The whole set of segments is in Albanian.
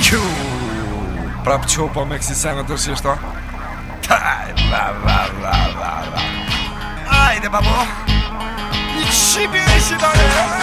Q Prap qopo me kësi sene tërshisht, o? Ajde, babo Një qipi e shi dole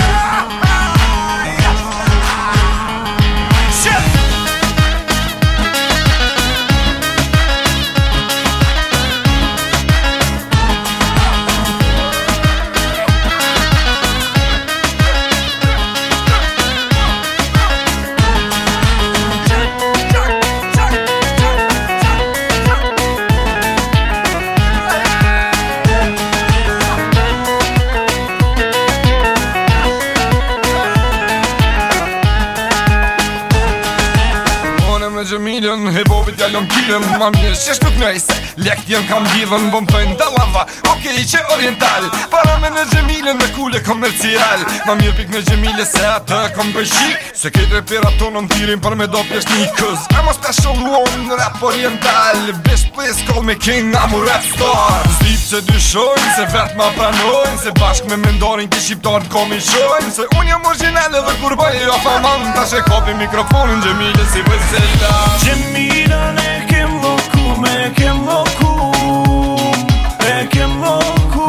Gjemilën, hip-hopit jallon kilën Ma mirë që shtu t'nëj se lekt jem kam gjithën Bëm pëjnë dalava, okej që oriental Para me në Gjemilën me kule komercial Ma mirë pik në Gjemilë se atë kom pëjshik Se kejt repera tonë në tirin për me do pjesht një këz I'm a special one në rap oriental Bish please call me king, I'm a rap star Zdip që dyshojnë, se vet ma pranojnë Se bashk me mendorin ki shqiptarën komishojnë Se unë jam original edhe kur bëj jo faman Ta që kopi mikrofonin Gjemilë si vëzela Gjemilën e kem loku, me kem loku E kem loku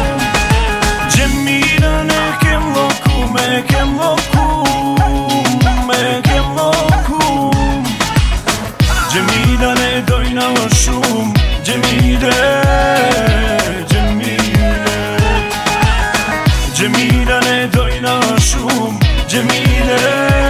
Gjemilën e kem loku, me kem loku Me kem loku Gjemilën e dojna më shumë Gjemile Gjemilën e dojna më shumë Gjemile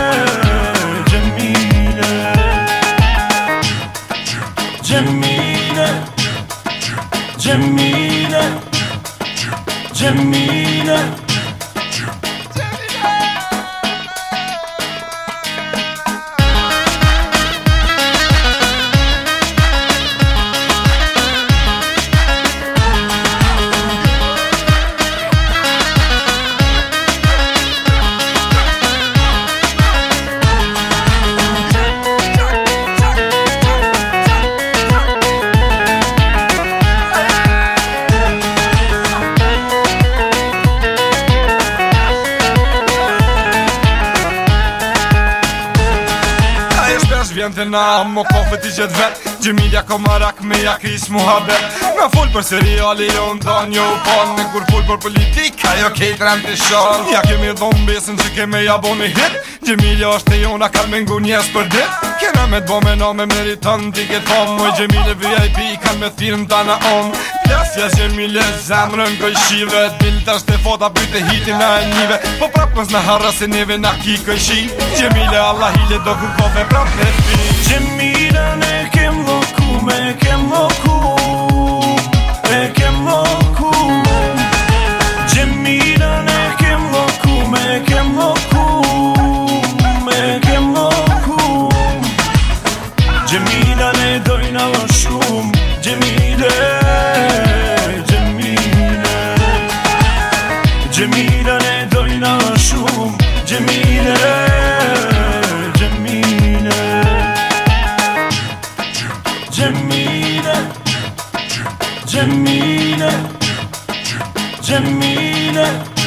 Gjemile Vjen të na, mo kofe t'i gjithë vet Gjemilja ko marak me ja kris muhabet Nga full për seriali jo në ta një upon Me kur full për politika jo kejt rem të shon Ja kemi dhonë besën që keme ja bo një hit Gjemilja është e jona ka me ngu njes për dit Kena me t'bo me na me meriton t'i ket pom Moj Gjemile VIP kan me thirën ta na om Plasja Gjemile zemrën koj shive Dil t'a shte fota pyte hitin na e njive Po prap mës në harra se neve na ki koj shi Gjemile Allah hile do ku kofe prap me fi Gjemilën e kem loku, me kem loku E kem loku Gjemilën e kem loku, me kem loku Me kem loku Gjemilën e dojna më shumë Gjemile Gjemilën e dojna më shumë Gjemile Gjemile